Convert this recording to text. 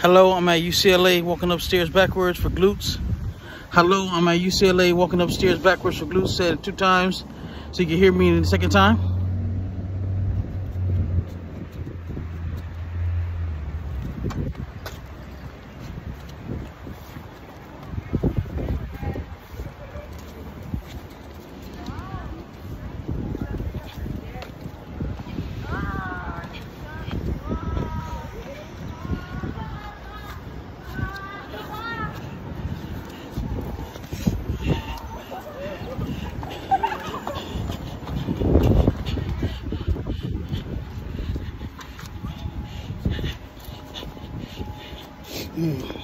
Hello, I'm at UCLA walking upstairs backwards for glutes. Hello, I'm at UCLA walking upstairs backwards for glutes. Said it 2 times so you can hear me the second time. Mm.